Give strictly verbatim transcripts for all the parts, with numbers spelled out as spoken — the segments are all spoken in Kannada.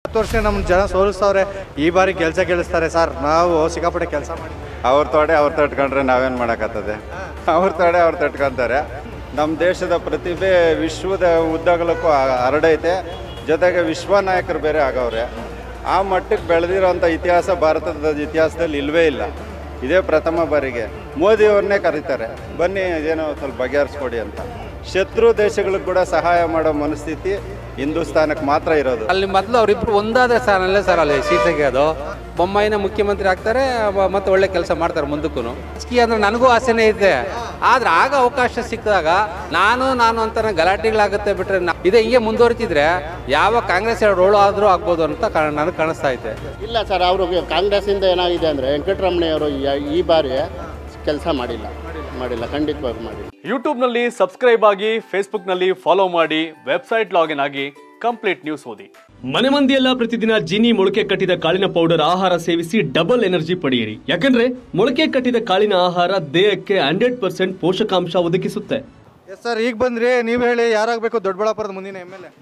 ಹತ್ತು ವರ್ಷ ನಮ್ಮ ಜನ ಸೋಲಿಸ್ತವ್ರೆ, ಈ ಬಾರಿ ಕೆಲಸ ಗೆಲ್ಲಿಸ್ತಾರೆ ಸರ್. ನಾವು ಸಿಕ್ಕಾಪಟ್ಟೆ ಕೆಲಸ ಮಾಡಿ ಅವ್ರ ತೊಡೆ ಅವ್ರು ತಟ್ಕೊಂಡ್ರೆ ನಾವೇನು ಮಾಡೋಕ್ಕತ್ತದೆ? ಅವ್ರ ತೊಡೆ ಅವ್ರು ತಟ್ಕೊತಾರೆ. ನಮ್ಮ ದೇಶದ ಪ್ರತಿಭೆ ವಿಶ್ವದ ಉದ್ದಗಲಕ್ಕೂ ಹರಡೈತೆ. ಜೊತೆಗೆ ವಿಶ್ವ ನಾಯಕರು ಬೇರೆ ಆಗವ್ರೆ. ಆ ಮಟ್ಟಕ್ಕೆ ಬೆಳೆದಿರೋಂಥ ಇತಿಹಾಸ ಭಾರತದ ಇತಿಹಾಸದಲ್ಲಿ ಇಲ್ಲವೇ ಇಲ್ಲ. ಇದೇ ಪ್ರಥಮ ಬಾರಿಗೆ ಮೋದಿಯವ್ರನ್ನೇ ಕರೀತಾರೆ, ಬನ್ನಿ ಏನೋ ಸ್ವಲ್ಪ ಬಗೆಹರಿಸ್ಕೊಡಿ ಅಂತ. ಶತ್ರು ದೇಶಗಳಿಗೆ ಕೂಡ ಸಹಾಯ ಮಾಡೋ ಮನಸ್ಥಿತಿ ಹಿಂದೂಸ್ತಾನಕ್ಕೆ ಮಾತ್ರ ಇರೋದು. ಅಲ್ಲಿ ಮೊದಲು ಅವರಿಬ್ರು ಒಂದಾದ ಸ್ಥಾನಲ್ಲೇ ಸರ್ ಅಲ್ಲಿ ಸೀತೆಗೆ ಅದು ಬೊಮ್ಮಾಯಿನ ಮುಖ್ಯಮಂತ್ರಿ ಆಗ್ತಾರೆ, ಮತ್ತೆ ಒಳ್ಳೆ ಕೆಲಸ ಮಾಡ್ತಾರೆ ಮುಂದಕ್ಕೂ. ರಾಜಕೀಯ ಅಂದ್ರೆ ನನಗೂ ಆಸೆನೇ ಇದೆ, ಆದ್ರೆ ಆಗ ಅವಕಾಶ ಸಿಕ್ಕಿದಾಗ ನಾನು ನಾನು ಅಂತ ಗಲಾಟೆಗಳಾಗುತ್ತೆ ಬಿಟ್ರೆ ಇದೇ ಹಿಂಗೆ ಮುಂದುವರಿತಿದ್ರೆ ಯಾವ ಕಾಂಗ್ರೆಸ್ ರೋಳು ಆದರೂ ಆಗ್ಬೋದು ಅಂತ ನನಗೆ ಕಾಣಿಸ್ತಾ ಇದೆ. ಇಲ್ಲ ಸರ್, ಅವರು ಕಾಂಗ್ರೆಸ್ಸಿಂದ ಏನಾಗಿದೆ ಅಂದರೆ ವೆಂಕಟರಮಣಯ್ಯವರು ಈ ಬಾರಿ ಕೆಲಸ ಮಾಡಿಲ್ಲ ಮಾಡಿಲ್ಲ ಖಂಡಿತವಾಗಿ ಮಾಡಿಲ್ಲ. ಯೂಟ್ಯೂಬ್ನಲ್ಲಿ ಸಬ್ಸ್ಕ್ರೈಬ್ ಆಗಿ, ಫೇಸ್ಬುಕ್ನಲ್ಲಿ ಫಾಲೋ ಮಾಡಿ, ವೆಬ್ಸೈಟ್ ಲಾಗಿನ್ ಆಗಿ ಕಂಪ್ಲೀಟ್ ನ್ಯೂಸ್ ಓದಿ. ಮನೆ ಮಂದಿಯೆಲ್ಲ ಪ್ರತಿದಿನ ಜೀನಿ ಮೊಳಕೆ ಕಟ್ಟಿದ ಕಾಳಿನ ಪೌಡರ್ ಆಹಾರ ಸೇವಿಸಿ ಡಬಲ್ ಎನರ್ಜಿ ಪಡೆಯಿರಿ. ಯಾಕಂದ್ರೆ ಮೊಳಕೆ ಕಟ್ಟಿದ ಕಾಳಿನ ಆಹಾರ ದೇಹಕ್ಕೆ ಹಂಡ್ರೆಡ್ ಪರ್ಸೆಂಟ್ ಪೋಷಕಾಂಶ ಒದಗಿಸುತ್ತೆ. ಎಸ್ ಸರ್, ಈಗ ಬಂದ್ರಿ, ನೀವು ಹೇಳಿ ಯಾರಾಗಬೇಕು ದೊಡ್ಡಬಳ್ಳಾಪುರದ ಮುಂದಿನ ಎಮ್ ಎಲ್ ಎ?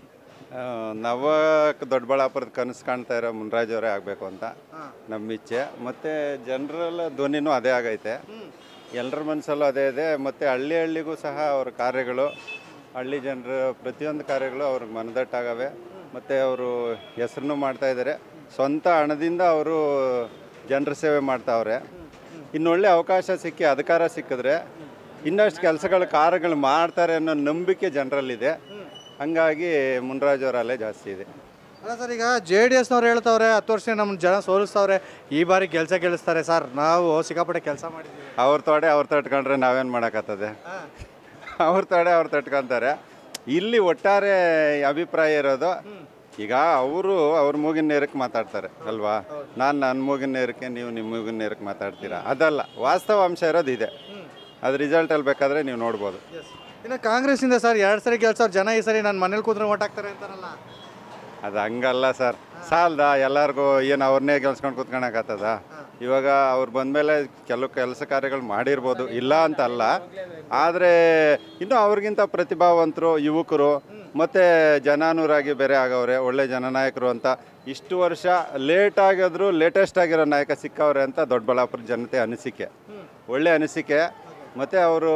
ನವ ದೊಡ್ಡಬಳ್ಳಾಪುರದ ಕನಸು ಕಾಣ್ತಾ ಇರೋ ಮುನ್ರಾಜ್ ಅವರೇ ಆಗಬೇಕು ಅಂತ ನಮ್ಮ ಇಚ್ಛೆ. ಮತ್ತು ಜನರಲ್ ಧ್ವನಿನೂ ಅದೇ ಆಗೈತೆ, ಎಲ್ಲರ ಮನಸ್ಸಲ್ಲೂ ಅದೇ ಇದೆ. ಮತ್ತು ಹಳ್ಳಿ ಹಳ್ಳಿಗೂ ಸಹ ಅವ್ರ ಕಾರ್ಯಗಳು, ಹಳ್ಳಿ ಜನರ ಪ್ರತಿಯೊಂದು ಕಾರ್ಯಗಳು ಅವ್ರಿಗೆ ಮನದಟ್ಟಾಗವೆ. ಮತ್ತು ಅವರು ಹೆಸರನ್ನು ಮಾಡ್ತಾಯಿದ್ದಾರೆ. ಸ್ವಂತ ಹಣದಿಂದ ಅವರು ಜನರ ಸೇವೆ ಮಾಡ್ತಾವ್ರೆ. ಇನ್ನೊಳ್ಳೆ ಅವಕಾಶ ಸಿಕ್ಕಿ ಅಧಿಕಾರ ಸಿಕ್ಕಿದ್ರೆ ಇನ್ನಷ್ಟು ಕೆಲಸಗಳು ಕಾರ್ಯಗಳು ಮಾಡ್ತಾರೆ ಅನ್ನೋ ನಂಬಿಕೆ ಜನರಲ್ಲಿದೆ. ಹಂಗಾಗಿ ಮುನ್ರಾಜ್ ಅವರ ಅಲ್ಲೇ ಜಾಸ್ತಿ ಇದೆ. ಅಲ್ಲ ಸರ್, ಈಗ ಜೆ ಡಿ ಎಸ್ನವ್ರು ಹೇಳ್ತವ್ರೆ ಹತ್ತು ವರ್ಷ ನಮ್ಮ ಜನ ಸೋಲಿಸ್ತವ್ರೆ, ಈ ಬಾರಿ ಕೆಲಸ ಗೆಲ್ಲಿಸ್ತಾರೆ ಸರ್. ನಾವು ಸಿಕ್ಕಾಪಟ್ಟೆ ಕೆಲಸ ಮಾಡಿದ್ದೀವಿ. ಅವ್ರ ತೊಡೆ ಅವ್ರು ತಟ್ಕೊಂಡ್ರೆ ನಾವೇನು ಮಾಡೋಕ್ಕತ್ತದೆ? ಅವ್ರ ತೊಡೆ ಅವ್ರು ತಟ್ಕೊತಾರೆ. ಇಲ್ಲಿ ಒಟ್ಟಾರೆ ಅಭಿಪ್ರಾಯ ಇರೋದು, ಈಗ ಅವರು ಅವ್ರ ಮೂಗಿನ ನೇರಕ್ಕೆ ಮಾತಾಡ್ತಾರೆ ಅಲ್ವಾ, ನಾನು ನನ್ನ ಮೂಗಿನ ನೇರಕ್ಕೆ, ನೀವು ನಿಮ್ಮ ಮೂಗಿನ ನೇರಕ್ಕೆ ಮಾತಾಡ್ತೀರಾ. ಅದಲ್ಲ, ವಾಸ್ತವಾಂಶ ಇರೋದು ಇದೆ. ಅದು ರಿಸಲ್ಟಲ್ಲಿ ಬೇಕಾದರೆ ನೀವು ನೋಡ್ಬೋದು. ಇನ್ನು ಕಾಂಗ್ರೆಸ್ಸಿಂದ ಸರ್ ಎರಡು ಸರಿ ಗೆಲ್ಸವ್ರು ಜನ, ಈ ಸರಿ ನನ್ನ ಮನೇಲಿ ಕೂತ್ರೆ ಓಟ್ ಹಾಕ್ತಾರೆ ಅಂತಾರಲ್ಲ. ಅದು ಹಂಗಲ್ಲ ಸರ್, ಸಾಲದ ಎಲ್ಲರಿಗೂ ಏನು ಅವ್ರನ್ನೇ ಗೆಲ್ಸ್ಕೊಂಡು ಕೂತ್ಕೊಳಕತ್ತದ? ಇವಾಗ ಅವ್ರು ಬಂದಮೇಲೆ ಕೆಲವು ಕೆಲಸ ಕಾರ್ಯಗಳು ಮಾಡಿರ್ಬೋದು, ಇಲ್ಲ ಅಂತಲ್ಲ. ಆದರೆ ಇನ್ನೂ ಅವ್ರಿಗಿಂತ ಪ್ರತಿಭಾವಂತರು ಯುವಕರು ಮತ್ತು ಜನಾನುರಾಗಿ ಬೇರೆ ಆಗವ್ರೆ, ಒಳ್ಳೆ ಜನನಾಯಕರು ಅಂತ. ಇಷ್ಟು ವರ್ಷ ಲೇಟ್ ಆಗಿದ್ರು ಲೇಟೆಸ್ಟ್ ಆಗಿರೋ ನಾಯಕ ಸಿಕ್ಕವ್ರೆ ಅಂತ ದೊಡ್ಡಬಳ್ಳಾಪುರ ಜನತೆ ಅನಿಸಿಕೆ, ಒಳ್ಳೆ ಅನಿಸಿಕೆ. ಮತ್ತು ಅವರು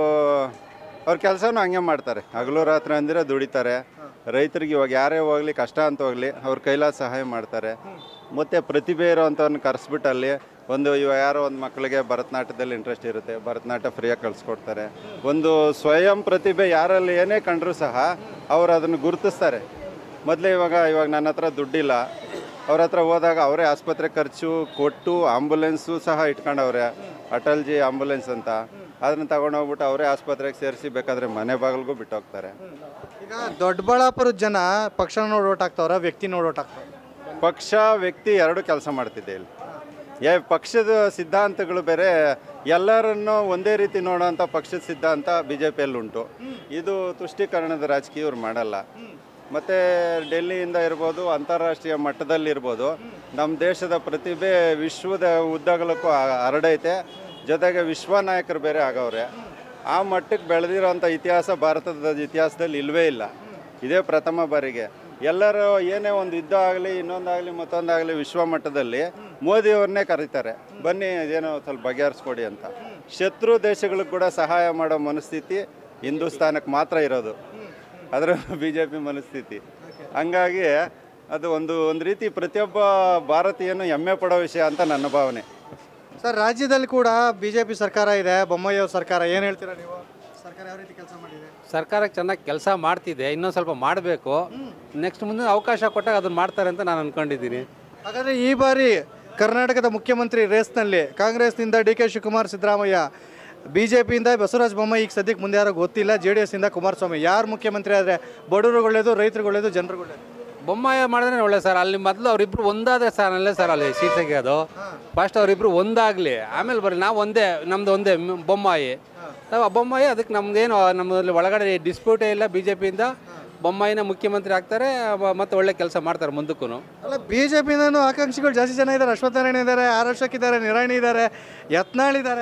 ಅವ್ರ ಕೆಲಸನೂ ಹಂಗೆ ಮಾಡ್ತಾರೆ, ಹಗಲು ರಾತ್ರಿ ಅಂದರೆ ದುಡಿತಾರೆ. ರೈತರಿಗೆ ಇವಾಗ ಯಾರೇ ಹೋಗಲಿ, ಕಷ್ಟ ಅಂತ ಹೋಗಲಿ, ಅವ್ರ ಕೈಲಾದ ಸಹಾಯ ಮಾಡ್ತಾರೆ. ಮತ್ತು ಪ್ರತಿಭೆ ಇರೋವಂಥವ್ರನ್ನ ಕರೆಸ್ಬಿಟ್ಟು ಅಲ್ಲಿ ಒಂದು ಇವಾಗ ಯಾರೋ ಒಂದು ಮಕ್ಕಳಿಗೆ ಭರತನಾಟ್ಯದಲ್ಲಿ ಇಂಟ್ರೆಸ್ಟ್ ಇರುತ್ತೆ, ಭರತನಾಟ್ಯ ಫ್ರೀಯಾಗಿ ಕಳಿಸ್ಕೊಡ್ತಾರೆ. ಒಂದು ಸ್ವಯಂ ಪ್ರತಿಭೆ ಯಾರಲ್ಲಿ ಏನೇ ಕಂಡ್ರೂ ಸಹ ಅವರು ಅದನ್ನು ಗುರುತಿಸ್ತಾರೆ. ಮೊದಲೇ ಇವಾಗ ಇವಾಗ ನನ್ನ ಹತ್ರ ದುಡ್ಡಿಲ್ಲ, ಅವ್ರ ಹತ್ರ ಹೋದಾಗ ಅವರೇ ಆಸ್ಪತ್ರೆ ಖರ್ಚು ಕೊಟ್ಟು ಆಂಬುಲೆನ್ಸು ಸಹ ಇಟ್ಕೊಂಡವ್ರೆ, ಅಟಲ್ಜಿ ಆಂಬುಲೆನ್ಸ್ ಅಂತ. ಅದನ್ನು ತಗೊಂಡೋಗ್ಬಿಟ್ಟು ಅವರೇ ಆಸ್ಪತ್ರೆಗೆ ಸೇರಿಸಿ ಬೇಕಾದರೆ ಮನೆ ಬಾಗಿಲಿಗೂ ಬಿಟ್ಟು ಹೋಗ್ತಾರೆ. ಈಗ ದೊಡ್ಡಬಳ್ಳಾಪುರದ ಜನ ಪಕ್ಷ ನೋಡಿ ಓಟ್ ಹಾಕ್ತವ್ರ, ವ್ಯಕ್ತಿ ನೋಡಿ ಓಟ್ ಹಾಕ್ತವ್ರ? ಪಕ್ಷ ವ್ಯಕ್ತಿ ಎರಡು ಕೆಲಸ ಮಾಡ್ತಿದ್ದೆ ಇಲ್ಲಿ. ಏ ಪಕ್ಷದ ಸಿದ್ಧಾಂತಗಳು ಬೇರೆ, ಎಲ್ಲರನ್ನು ಒಂದೇ ರೀತಿ ನೋಡೋಂಥ ಪಕ್ಷದ ಸಿದ್ಧಾಂತ ಬಿ ಜೆ ಪಿಯಲ್ಲಿ ಉಂಟು. ಇದು ತುಷ್ಟೀಕರಣದ ರಾಜಕೀಯ ಇವ್ರು ಮಾಡಲ್ಲ. ಮತ್ತು ಡೆಲ್ಲಿಯಿಂದ ಇರ್ಬೋದು, ಅಂತಾರಾಷ್ಟ್ರೀಯ ಮಟ್ಟದಲ್ಲಿರ್ಬೋದು, ನಮ್ಮ ದೇಶದ ಪ್ರತಿಭೆ ವಿಶ್ವದ ಉದ್ದಗಲಕ್ಕೂ ಹರಡೈತೆ. ಜೊತೆಗೆ ವಿಶ್ವ ನಾಯಕರು ಬೇರೆ ಆಗವ್ರೆ. ಆ ಮಟ್ಟಕ್ಕೆ ಬೆಳೆದಿರೋಂಥ ಇತಿಹಾಸ ಭಾರತದ ಇತಿಹಾಸದಲ್ಲಿ ಇಲ್ಲವೇ ಇಲ್ಲ. ಇದೇ ಪ್ರಥಮ ಬಾರಿಗೆ ಎಲ್ಲರೂ ಏನೇ ಒಂದು ಯುದ್ಧ ಆಗಲಿ, ಇನ್ನೊಂದಾಗಲಿ, ಮತ್ತೊಂದಾಗಲಿ ವಿಶ್ವ ಮಟ್ಟದಲ್ಲಿ ಮೋದಿಯವ್ರನ್ನೇ ಕರೀತಾರೆ, ಬನ್ನಿ ಏನೋ ಸ್ವಲ್ಪ ಬಗೆಹರಿಸ್ಕೊಡಿ ಅಂತ. ಶತ್ರು ದೇಶಗಳಿಗೆ ಕೂಡ ಸಹಾಯ ಮಾಡೋ ಮನಸ್ಥಿತಿ ಹಿಂದೂಸ್ತಾನಕ್ಕೆ ಮಾತ್ರ ಇರೋದು, ಅದರ ಬಿ ಜೆ ಪಿ ಮನಸ್ಥಿತಿ. ಹಂಗಾಗಿ ಅದು ಒಂದು ಒಂದು ರೀತಿ ಪ್ರತಿಯೊಬ್ಬ ಭಾರತೀಯನು ಹೆಮ್ಮೆ ಪಡೋ ವಿಷಯ ಅಂತ ನನ್ನ ಭಾವನೆ. ಸರ್, ರಾಜ್ಯದಲ್ಲಿ ಕೂಡ ಬಿ ಜೆ ಪಿ ಸರ್ಕಾರ ಇದೆ, ಬೊಮ್ಮಾಯಿ ಅವ್ರ ಸರ್ಕಾರ. ಏನು ಹೇಳ್ತೀರಾ ನೀವು? ಸರ್ಕಾರ ಯಾವ ರೀತಿ ಕೆಲಸ ಮಾಡಿದೆ? ಸರ್ಕಾರ ಚೆನ್ನಾಗಿ ಕೆಲಸ ಮಾಡ್ತಿದೆ, ಇನ್ನೊಂದು ಸ್ವಲ್ಪ ಮಾಡಬೇಕು. ನೆಕ್ಸ್ಟ್ ಮುಂದೆ ಅವಕಾಶ ಕೊಟ್ಟಾಗ ಅದನ್ನು ಮಾಡ್ತಾರೆ ಅಂತ ನಾನು ಅಂದ್ಕೊಂಡಿದ್ದೀನಿ. ಹಾಗಾದರೆ ಈ ಬಾರಿ ಕರ್ನಾಟಕದ ಮುಖ್ಯಮಂತ್ರಿ ರೇಸ್ನಲ್ಲಿ ಕಾಂಗ್ರೆಸ್ನಿಂದ ಡಿ ಕೆ ಶಿವಕುಮಾರ್, ಸಿದ್ದರಾಮಯ್ಯ, ಬಿ ಜೆ ಪಿಯಿಂದ ಬಸವರಾಜ ಬೊಮ್ಮಾಯಿ, ಈಗ ಸದ್ಯಕ್ಕೆ ಮುಂದೆ ಯಾರೋ ಗೊತ್ತಿಲ್ಲ, ಜೆ ಡಿ ಎಸ್ಸಿಂದ ಕುಮಾರಸ್ವಾಮಿ, ಯಾರು ಮುಖ್ಯಮಂತ್ರಿ ಆದರೆ ಬಡವ್ರಿಗೆ ಒಳ್ಳೇದು, ರೈತರಿಗೆ ಒಳ್ಳೇದು, ಜನರಿಗೆ ಒಳ್ಳೇದು? ಬೊಮ್ಮಾಯಿ ಮಾಡಿದ್ರೆ ಒಳ್ಳೆ ಸರ್. ಅಲ್ಲಿ ಮೊದಲು ಅವರಿಬ್ರು ಒಂದಾದ ಸ್ಥಾನಲ್ಲೇ ಸರ್ ಅಲ್ಲಿ ಸೀತೆಗೆ ಅದು ಫಸ್ಟ್ ಅವರಿಬ್ರು ಒಂದಾಗಲಿ, ಆಮೇಲೆ ಬರ್ರಿ ನಾವು ಒಂದೇ, ನಮ್ದು ಒಂದೇ ಬೊಮ್ಮಾಯಿ. ಬೊಮ್ಮಾಯಿ ಅದಕ್ಕೆ ನಮ್ದೇನು ನಮ್ಮಲ್ಲಿ ಒಳಗಡೆ ಡಿಸ್ಪ್ಯೂಟೇ ಇಲ್ಲ. ಬಿ ಜೆ ಪಿಯಿಂದ ಬೊಮ್ಮಾಯಿನ ಮುಖ್ಯಮಂತ್ರಿ ಆಗ್ತಾರೆ, ಮತ್ತು ಒಳ್ಳೆ ಕೆಲಸ ಮಾಡ್ತಾರೆ ಮುಂದಕ್ಕೂ. ಅಲ್ಲ, ಬಿ ಜೆ ಪಿಯಿಂದನೂ ಆಕಾಂಕ್ಷಿಗಳು ಜಾಸ್ತಿ ಜನ ಇದ್ದಾರೆ. ಅಶ್ವತ್ಥನಾರಾಯಣ ಇದ್ದಾರೆ, ಆರ್ ಅಶೋಕ್ ಇದ್ದಾರೆ, ನಿರಾಣಿ ಇದ್ದಾರೆ, ಯತ್ನಾಳ್ ಇದ್ದಾರೆ.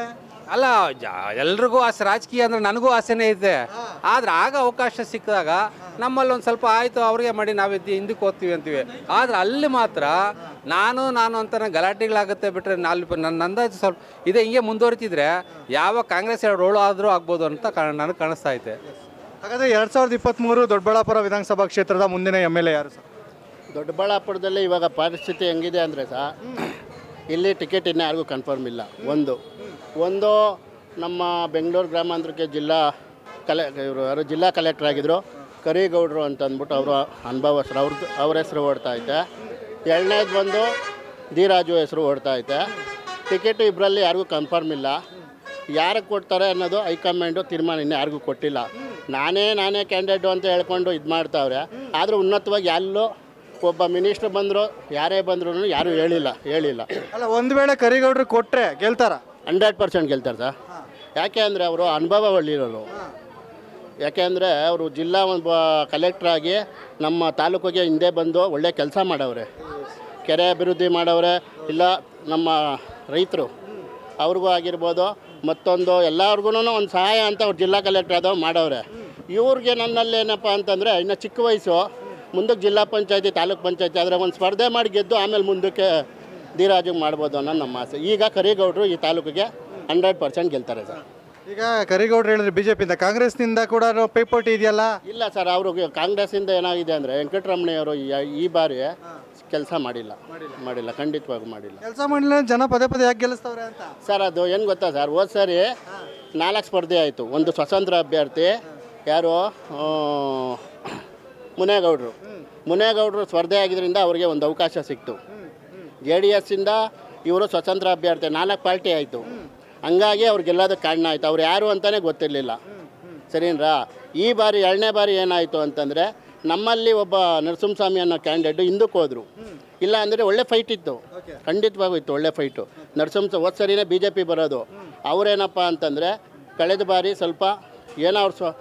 ಅಲ್ಲ ಎಲ್ರಿಗೂ ಆಸೆ, ರಾಜಕೀಯ ಅಂದರೆ ನನಗೂ ಆಸೆನೇ ಇದೆ. ಆದರೆ ಆಗ ಅವಕಾಶ ಸಿಕ್ಕಿದಾಗ ನಮ್ಮಲ್ಲಿ ಒಂದು ಸ್ವಲ್ಪ ಆಯಿತು ಅವ್ರಿಗೆ ಮಾಡಿ ನಾವಿದ್ದು ಹಿಂದಕ್ಕೆ ಹೋಗ್ತೀವಿ ಅಂತೀವಿ. ಆದರೆ ಅಲ್ಲಿ ಮಾತ್ರ ನಾನು ನಾನು ಅಂತ ಗಲಾಟೆಗಳಾಗುತ್ತೆ ಬಿಟ್ಟರೆ ಅಲ್ಲಿ ನನ್ನ ಅಂದಾಜು ಸ್ವಲ್ಪ ಇದೆ. ಹಿಂಗೆ ಮುಂದುವರಿತಿದ್ರೆ ಯಾವ ಕಾಂಗ್ರೆಸ್ ಎರಡು ರೋಳು ಆದರೂ ಆಗ್ಬೋದು ಅಂತ ನನಗೆ ಕಾಣಿಸ್ತಾ ಐತೆ. ಹಾಗಾದರೆ ಎರಡು ಸಾವಿರದ ಇಪ್ಪತ್ತ್ಮೂರು ದೊಡ್ಡಬಳ್ಳಾಪುರ ವಿಧಾನಸಭಾ ಕ್ಷೇತ್ರದ ಮುಂದಿನ ಎಮ್ ಎಲ್ ಎ ಯಾರು ಸರ್? ದೊಡ್ಡಬಳ್ಳಾಪುರದಲ್ಲಿ ಇವಾಗ ಪರಿಸ್ಥಿತಿ ಹೆಂಗಿದೆ ಅಂದರೆ ಸಹ ಇಲ್ಲಿ ಟಿಕೆಟ್ ಇನ್ನೂ ಯಾರಿಗೂ ಕನ್ಫರ್ಮ್ ಇಲ್ಲ. ಒಂದು ಒಂದು ನಮ್ಮ ಬೆಂಗಳೂರು ಗ್ರಾಮಾಂತರಕ್ಕೆ ಜಿಲ್ಲಾ ಕಲೆ ಇವರು ಯಾರು ಜಿಲ್ಲಾ ಕಲೆಕ್ಟರ್ ಆಗಿದ್ದರು ಕರಿಗೌಡರು ಅಂತ ಅಂದ್ಬಿಟ್ಟು ಅವರು ಅನುಭವಸ್ರು, ಅವ್ರದ್ದು ಅವ್ರ ಹೆಸರು ಓಡ್ತಾ ಐತೆ. ಎರಡನೇದು ಬಂದು ಧೀರಾಜು ಹೆಸರು ಓಡ್ತಾ ಐತೆ. ಟಿಕೆಟು ಇಬ್ಬರಲ್ಲಿ ಯಾರಿಗೂ ಕನ್ಫರ್ಮ್ ಇಲ್ಲ. ಯಾರಿಗೆ ಕೊಡ್ತಾರೆ ಅನ್ನೋದು ಹೈಕಮಾಂಡು ತೀರ್ಮಾನ ಇನ್ನೂ ಯಾರಿಗೂ ಕೊಟ್ಟಿಲ್ಲ. ನಾನೇ ನಾನೇ ಕ್ಯಾಂಡಿಡೇಟು ಅಂತ ಹೇಳ್ಕೊಂಡು ಇದು ಮಾಡ್ತಾವ್ರೆ. ಆದರೆ ಉನ್ನತವಾಗಿ ಎಲ್ಲೂ ಒಬ್ಬ ಮಿನಿಸ್ಟ್ರ್ ಬಂದರು ಯಾರೇ ಬಂದರೂ ಯಾರೂ ಹೇಳಿಲ್ಲ ಹೇಳಿಲ್ಲ ಅಲ್ಲ, ಒಂದು ವೇಳೆ ಕರಿಗೌಡರು ಕೊಟ್ಟರೆ ಗೆಲ್ತಾರ? ಹಂಡ್ರೆಡ್ ಪರ್ಸೆಂಟ್ ಗೆಲ್ತಾರೆ ಸರ್. ಯಾಕೆ ಅಂದರೆ ಅವರು ಅನುಭವ ಒಳ್ಳಿರೋರು. ಯಾಕೆ ಅಂದರೆ ಅವರು ಜಿಲ್ಲಾ ಒಂದು ಕಲೆಕ್ಟ್ರಾಗಿ ನಮ್ಮ ತಾಲೂಕಿಗೆ ಹಿಂದೆ ಬಂದು ಒಳ್ಳೆ ಕೆಲಸ ಮಾಡವ್ರೆ. ಕೆರೆ ಅಭಿವೃದ್ಧಿ ಮಾಡವ್ರೆ. ಇಲ್ಲ ನಮ್ಮ ರೈತರು ಅವ್ರಿಗೂ ಆಗಿರ್ಬೋದು, ಮತ್ತೊಂದು ಎಲ್ಲರಿಗೂ ಒಂದು ಸಹಾಯ ಅಂತ ಅವ್ರು ಜಿಲ್ಲಾ ಕಲೆಕ್ಟ್ರ್ ಆದವ್ರು ಮಾಡವ್ರೆ. ಇವ್ರಿಗೆ ನನ್ನಲ್ಲಿ ಏನಪ್ಪ ಅಂತಂದರೆ ಇನ್ನು ಚಿಕ್ಕ ವಯಸ್ಸು, ಮುಂದಕ್ಕೆ ಜಿಲ್ಲಾ ಪಂಚಾಯತಿ ತಾಲೂಕು ಪಂಚಾಯತಿ ಆದರೆ ಒಂದು ಸ್ಪರ್ಧೆ ಮಾಡಿ ಗೆದ್ದು ಆಮೇಲೆ ಮುಂದಕ್ಕೆ ಧೀರಾಜಿಗೆ ಮಾಡ್ಬೋದು ಅನ್ನೋದು ನಮ್ಮ ಆಸೆ. ಈಗ ಕರಿಗೌಡರು ಈ ತಾಲೂಕಿಗೆ ಹಂಡ್ರೆಡ್ ಪರ್ಸೆಂಟ್ ಗೆಲ್ತಾರೆ ಸರ್. ಈಗ ಕರಿಗೌಡರು ಹೇಳಿದ್ರೆ ಬಿ ಜೆ ಪಿಯಿಂದ, ಕಾಂಗ್ರೆಸ್ನಿಂದ ಕೂಡ ಪೈಪೋಟಿ ಇದೆಯಲ್ಲ? ಇಲ್ಲ ಸರ್, ಅವರು ಕಾಂಗ್ರೆಸ್ಸಿಂದ ಏನಾಗಿದೆ ಅಂದರೆ ವೆಂಕಟರಮಣಯ್ಯವರು ಈ ಬಾರಿ ಕೆಲಸ ಮಾಡಿಲ್ಲ ಮಾಡಿಲ್ಲ ಖಂಡಿತವಾಗಿ ಮಾಡಿಲ್ಲ. ಕೆಲಸ ಮಾಡಿಲ್ಲ ಜನ ಪದೇ ಪದೇ ಯಾಕೆ ಗೆಲ್ಲಿಸ್ತವ್ರೆ ಅಂತ ಸರ್ ಅದು ಏನು ಗೊತ್ತಾ ಸರ್, ಹೋದ ಸರಿ ನಾಲ್ಕು ಸ್ಪರ್ಧೆ ಆಯಿತು. ಒಂದು ಸ್ವತಂತ್ರ ಅಭ್ಯರ್ಥಿ ಯಾರು ಮುನೇಗೌಡರು ಮುನೇಗೌಡರು ಸ್ಪರ್ಧೆ ಆಗಿದ್ದರಿಂದ ಅವರಿಗೆ ಒಂದು ಅವಕಾಶ ಸಿಕ್ತು. ಜೆ ಡಿ ಎಸ್ಸಿಂದ ಇವರು ಸ್ವತಂತ್ರ ಅಭ್ಯರ್ಥಿ, ನಾಲ್ಕು ಪಾರ್ಟಿ ಆಯಿತು. ಹಂಗಾಗಿ ಅವ್ರಿಗೆಲ್ಲದಕ್ಕೆ ಕಾರಣ ಆಯಿತು. ಅವ್ರು ಯಾರು ಅಂತಲೇ ಗೊತ್ತಿರಲಿಲ್ಲ. ಸರಿನಾ? ಈ ಬಾರಿ ಎರಡನೇ ಬಾರಿ ಏನಾಯಿತು ಅಂತಂದರೆ ನಮ್ಮಲ್ಲಿ ಒಬ್ಬ ನರಸಿಂಹಸ್ವಾಮಿ ಅನ್ನೋ ಕ್ಯಾಂಡಿಡೇಟು ಹಿಂದಕ್ಕೆ ಹೋದರು. ಇಲ್ಲ ಅಂದರೆ ಒಳ್ಳೆ ಫೈಟ್ ಇತ್ತು, ಖಂಡಿತವಾಗೂ ಇತ್ತು ಒಳ್ಳೆ ಫೈಟು. ನರಸಿಂಹ ಹೋದ ಸರಿನೇ ಬಿ ಜೆ ಪಿ ಬರೋದು. ಅವರೇನಪ್ಪ ಅಂತಂದರೆ ಕಳೆದ ಬಾರಿ ಸ್ವಲ್ಪ ಏನೋ ಅವ್ರು ಸ್ವ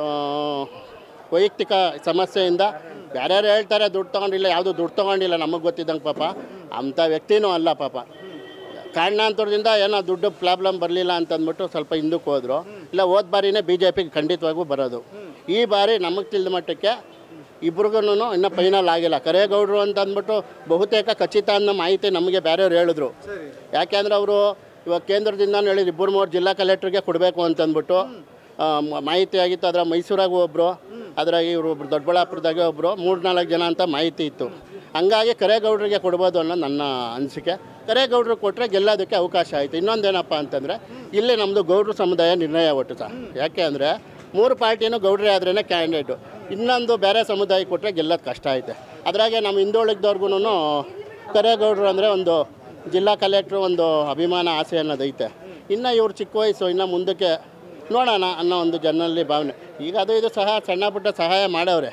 ವೈಯಕ್ತಿಕ ಸಮಸ್ಯೆಯಿಂದ ಯಾರ್ಯಾರು ಹೇಳ್ತಾರೆ ದುಡ್ಡು ತೊಗೊಂಡಿಲ್ಲ, ಯಾವುದೂ ದುಡ್ಡು ತೊಗೊಂಡಿಲ್ಲ ನಮಗೆ ಗೊತ್ತಿದ್ದಂಗೆ. ಪಾಪ ಅಂಥ ವ್ಯಕ್ತಿನೂ ಅಲ್ಲ. ಪಾಪ ಕಾರಣಾಂತರದಿಂದ ಏನೋ ದುಡ್ಡು ಪ್ರಾಬ್ಲಮ್ ಬರಲಿಲ್ಲ ಅಂತಂದ್ಬಿಟ್ಟು ಸ್ವಲ್ಪ ಹಿಂದಕ್ಕೆ ಹೋದರು. ಇಲ್ಲ ಹೋದ ಬಾರಿನೇ ಬಿ ಜೆ ಪಿಗೆ ಖಂಡಿತವಾಗೂ ಬರೋದು. ಈ ಬಾರಿ ನಮಗೆ ತಿಳಿದ ಮಟ್ಟಕ್ಕೆ ಇಬ್ರಿಗೂ ಇನ್ನೂ ಫೈನಲ್ ಆಗಿಲ್ಲ. ಕರೇಗೌಡರು ಅಂತ ಅಂದ್ಬಿಟ್ಟು ಬಹುತೇಕ ಖಚಿತ ಅನ್ನೋ ಮಾಹಿತಿ ನಮಗೆ ಬೇರೆಯವ್ರು ಹೇಳಿದ್ರು. ಯಾಕೆಂದರೆ ಅವರು ಇವಾಗ ಕೇಂದ್ರದಿಂದ ಹೇಳಿದ್ರು ಇಬ್ಬರು ಮೂರು ಜಿಲ್ಲಾ ಕಲೆಕ್ಟ್ರಿಗೆ ಕೊಡಬೇಕು ಅಂತಂದ್ಬಿಟ್ಟು ಮಾಹಿತಿ ಆಗಿತ್ತು. ಅದರ ಮೈಸೂರಾಗ ಒಬ್ಬರು, ಅದ್ರಾಗ ಇವರು ಒಬ್ರು ದೊಡ್ಡಬಳ್ಳಾಪುರದಾಗೆ ಒಬ್ಬರು, ಮೂರು ನಾಲ್ಕು ಜನ ಅಂತ ಮಾಹಿತಿ ಇತ್ತು. ಹಂಗಾಗಿ ಕರೇಗೌಡರಿಗೆ ಕೊಡ್ಬೋದು ಅನ್ನೋದು ನನ್ನ ಅನಿಸಿಕೆ. ಕರೇಗೌಡರು ಕೊಟ್ಟರೆ ಗೆಲ್ಲೋದಕ್ಕೆ ಅವಕಾಶ ಆಯಿತು. ಇನ್ನೊಂದೇನಪ್ಪ ಅಂತಂದರೆ ಇಲ್ಲಿ ನಮ್ಮದು ಗೌಡ್ರ ಸಮುದಾಯ ನಿರ್ಣಯ ಒಟ್ಟು ಸಹ. ಯಾಕೆ ಅಂದರೆ ಮೂರು ಪಾರ್ಟಿನೂ ಗೌಡ್ರೆ ಆದ್ರೇ ಕ್ಯಾಂಡಿಡೇಟು. ಇನ್ನೊಂದು ಬೇರೆ ಸಮುದಾಯ ಕೊಟ್ಟರೆ ಗೆಲ್ಲೋದು ಕಷ್ಟ ಐತೆ. ಅದ್ರಾಗೆ ನಮ್ಮ ಹಿಂದುಳಿದವ್ರಿಗೂ ಕರೇಗೌಡರು ಅಂದರೆ ಒಂದು ಜಿಲ್ಲಾ ಕಲೆಕ್ಟ್ರು ಒಂದು ಅಭಿಮಾನ ಆಸೆ ಅನ್ನೋದೈತೆ. ಇನ್ನು ಇವ್ರು ಚಿಕ್ಕ ವಯಸ್ಸು, ಇನ್ನು ಮುಂದಕ್ಕೆ ನೋಡೋಣ ಅನ್ನೋ ಒಂದು ಜನರಲ್ಲಿ ಭಾವನೆ. ಈಗ ಅದು ಇದು ಸಹ ಸಣ್ಣ ಪುಟ್ಟ ಸಹಾಯ ಮಾಡವ್ರೆ.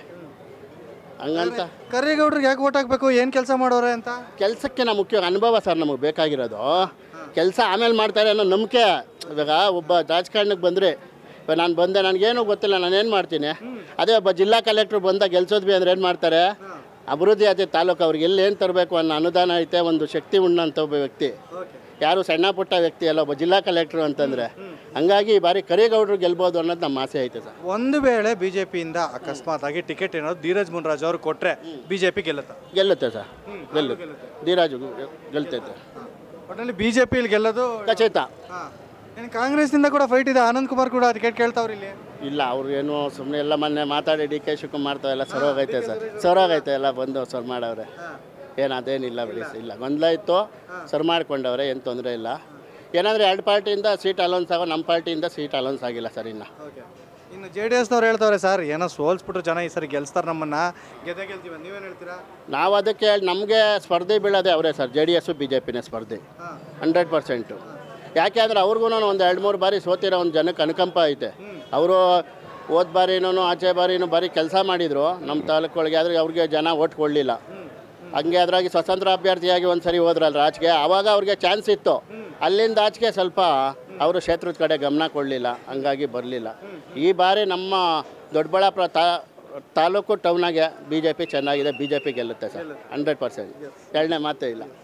ಹಂಗಂತ ಕರಿಗೌಡ್ರಿಗೆ ಯಾಕೆ ಓಟ್ ಹಾಕಬೇಕು, ಏನು ಕೆಲಸ ಮಾಡೋರೆ ಅಂತ? ಕೆಲಸಕ್ಕೆ ನಾವು ಮುಖ್ಯ ಅನುಭವ ಸರ್ ನಮಗೆ ಬೇಕಾಗಿರೋದು. ಕೆಲಸ ಆಮೇಲೆ ಮಾಡ್ತಾರೆ ಅನ್ನೋ ನಂಬಿಕೆ. ಇವಾಗ ಒಬ್ಬ ರಾಜಕಾರಣಕ್ಕೆ ಬಂದರೆ ಇವಾಗ ನಾನು ಬಂದೆ, ನನಗೇನು ಗೊತ್ತಿಲ್ಲ, ನಾನೇನು ಮಾಡ್ತೀನಿ. ಅದೇ ಒಬ್ಬ ಜಿಲ್ಲಾ ಕಲೆಕ್ಟ್ರು ಬಂದ ಗೆಲ್ಸೋದ್ವಿ ಅಂದರೆ ಏನು ಮಾಡ್ತಾರೆ, ಅಭಿವೃದ್ಧಿ ಆದ ತಾಲೂಕು ಅವ್ರಿಗೆ ಎಲ್ಲಿ ಏನು ತರಬೇಕು ಅನ್ನೋ ಅನುದಾನ ಐತೆ, ಒಂದು ಶಕ್ತಿ ಉಣ್ಣಂಥ ಒಬ್ಬ ವ್ಯಕ್ತಿ. ಯಾರು ಸಣ್ಣ ಪುಟ್ಟ ವ್ಯಕ್ತಿ ಅಲ್ಲ, ಒಬ್ಬ ಜಿಲ್ಲಾ ಕಲೆಕ್ಟ್ರು ಅಂತಂದರೆ. ಹಂಗಾಗಿ ಈ ಬಾರಿ ಕರಿಗೌಡರು ಗೆಲ್ಬೋದು ಅನ್ನೋದು ನಮ್ಮ ಆಸೆ ಐತೆ ಸರ್. ಒಂದು ವೇಳೆ ಬಿ ಜೆ ಪಿಯಿಂದ ಅಕಸ್ಮಾತ್ ಆಗಿ ಟಿಕೆಟ್ ಏನಾದ್ರು ಧೀರಜ್ ಮುನ್ರಾಜ್ ಅವರು ಕೊಟ್ಟರೆ ಬಿ ಜೆ ಪಿ ಗೆಲ್ಲುತ್ತಾ? ಗೆಲ್ಲುತ್ತೆ ಸರ್, ಗೆಲ್ಲುತ್ತೆ. ಧೀರಾಜು ಗೆಲ್ತೈತೆ ಒಟ್ಟಿನಲ್ಲಿ ಬಿ ಜೆ ಪಿಲಿ ಗೆಲ್ಲೋದು ಖಚಿತ. ಇನ್ನು ಕಾಂಗ್ರೆಸ್ನಿಂದ ಕೂಡ ಫೈಟ್ ಇದೆ. ಆನಂದ್ ಕುಮಾರ್ ಕೂಡ ಟಿಕೆಟ್ ಕೇಳ್ತಾವ್ರಿ ಇಲ್ಲಿ. ಇಲ್ಲ, ಅವ್ರು ಏನು ಸುಮ್ಮನೆ ಎಲ್ಲ ಮೊನ್ನೆ ಮಾತಾಡಿ ಡಿ ಕೆ ಶಿವಕುಮಾರ್ ಎಲ್ಲ ಸರೋಗೈತೆ ಸರ್, ಸರೋಗೈತೆ ಎಲ್ಲ ಬಂದು ಸರ್ ಮಾಡವ್ರೆ. ಏನು ಅದೇನಿಲ್ಲ ಬಿಡಿ, ಇಲ್ಲ ಗೊಂದಲ ಇತ್ತು, ಸರ್ ಮಾಡ್ಕೊಂಡವ್ರೆ, ಏನು ತೊಂದರೆ ಇಲ್ಲ. ಏನಾದರೂ ಎರಡು ಪಾರ್ಟಿಯಿಂದ ಸೀಟ್ ಅಲೌನ್ಸ್ ಆಗೋ, ನಮ್ಮ ಪಾರ್ಟಿಯಿಂದ ಸೀಟ್ ಅಲೌನ್ಸ್ ಆಗಿಲ್ಲ ಸರ್ ಇನ್ನು. ಇನ್ನು ಜೆ ಡಿ ಎಸ್ನವ್ರು ಹೇಳ್ತಾವ್ರೆ ಸರ್ ಏನೋ ಸೋಲ್ಸ್ಬಿಟ್ರು ಜನ ಈ ಸರಿ ಗೆಲ್ಸ್ತಾರೆ ನಮ್ಮನ್ನು, ಗೆದ್ದೆ ಗೆಲ್ತೀವಿ, ನೀವೇನು ಹೇಳ್ತೀರಾ? ನಾವು ಅದಕ್ಕೆ ನಮಗೆ ಸ್ಪರ್ಧೆ ಬೀಳೋದೇ ಅವರೇ sir, J D S B J ಪಿನೇ ಸ್ಪರ್ಧೆ ಹಂಡ್ರೆಡ್ ಪರ್ಸೆಂಟು. ಯಾಕೆ ಅಂದರೆ ಅವ್ರಿಗೂ ಒಂದು ಎರಡು ಮೂರು ಬಾರಿ ಸೋತಿರೋ ಒಂದು ಜನಕ್ಕೆ ಅನುಕಂಪ ಐತೆ. ಅವರು ಹೋದ ಬಾರಿನೂ ಆಚೆ ಬಾರಿನೂ ಬಾರಿ ಕೆಲಸ ಮಾಡಿದರು ನಮ್ಮ ತಾಲೂಕೊಳಗೆ, ಆದರೆ ಅವ್ರಿಗೆ ಜನ ಓಟ್ ಕೊಡಲಿಲ್ಲ. ಹಂಗೆ ಅದ್ರಾಗಿ ಸ್ವತಂತ್ರ ಅಭ್ಯರ್ಥಿಯಾಗಿ ಒಂದು ಸರಿ ಹೋದ್ರಲ್ಲ ರಾಜ್ಗೆ, ಆವಾಗ ಅವ್ರಿಗೆ ಚಾನ್ಸ್ ಇತ್ತು. ಅಲ್ಲಿಂದ ಆಚೆಗೆ ಸ್ವಲ್ಪ ಅವರು ಕ್ಷೇತ್ರದ ಕಡೆ ಗಮನ ಕೊಡಲಿಲ್ಲ, ಹಂಗಾಗಿ ಬರಲಿಲ್ಲ. ಈ ಬಾರಿ ನಮ್ಮ ದೊಡ್ಡಬಳ್ಳಾಪುರ ತಾ ತಾಲೂಕು ಟೌನಾಗೆ ಬಿ ಜೆ ಪಿ ಚೆನ್ನಾಗಿದೆ, ಬಿ ಜೆ ಪಿ ಗೆಲ್ಲುತ್ತೆ ಸರ್ ಹಂಡ್ರೆಡ್ ಪರ್ಸೆಂಟ್, ಎರಡನೇ ಮಾತೇ ಇಲ್ಲ.